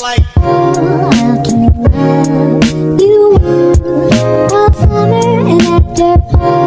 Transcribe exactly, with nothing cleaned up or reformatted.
like. Oh, how can I love you all summer and after fall?